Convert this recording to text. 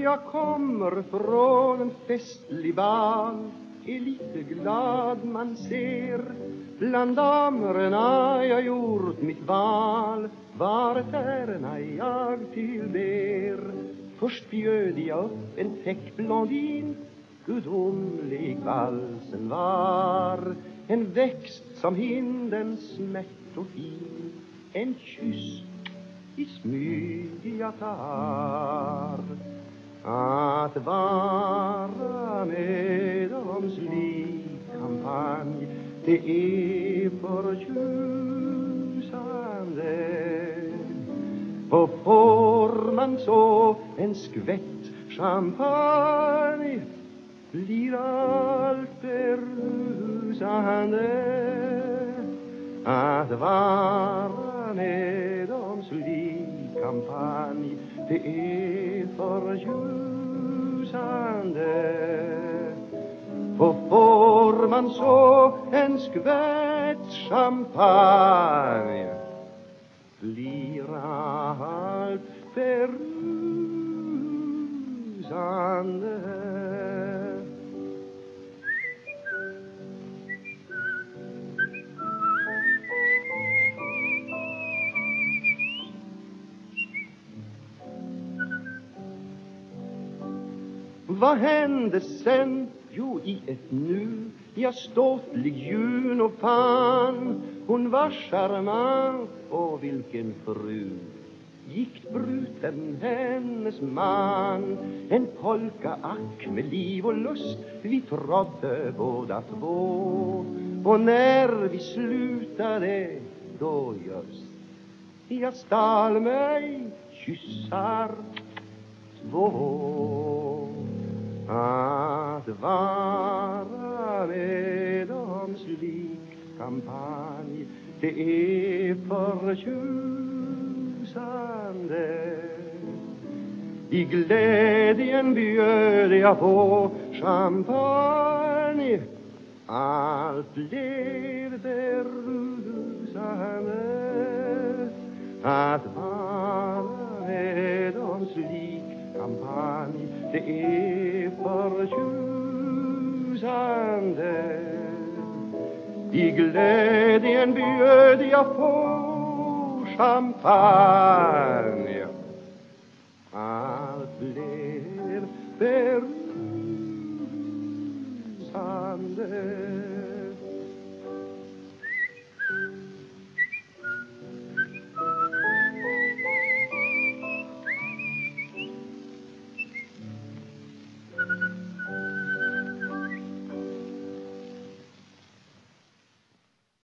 Jag kommer från en festlig bal, är lite glad man ser. Bland damerna jag gjort mitt val, varit ärna jag tillber. Först bjöd jag upp en täckblondin, gudomlig valsen var. En växt som hinden smärt och fin, en kyss i smyg jag tar. Att vara meddomslik kampanj, det är förtjusande. Och får man så en skvätt champagne, blir allt berusande. Att vara meddomslik kampanj, det är förtjusande. Och får man så en skvätt champagne, blir allt berusande. Vad hände sen? Jo, i ett nu jag ståtlig Juno fann. Hon var charmant, och vilken fru. Gick bruten hennes man. En polka-ack med liv och lust, vi trodde båda två. Och när vi slutade, då just jag stal mig kyssar två. Att vara meddomslik kampanj, det är förtjusande. I glädjen bjöd jag på champagne, allt blev berusande. Att vara meddomslik kampanj, det är förtjusande. I glädjen bjöd jag på champagne, allt blev berusande.